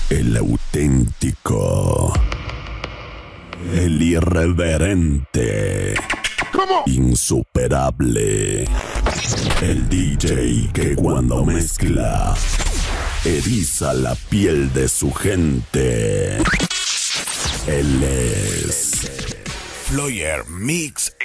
El auténtico. El irreverente. Insuperable. El DJ que cuando mezcla eriza la piel de su gente. Él es Floyer Mix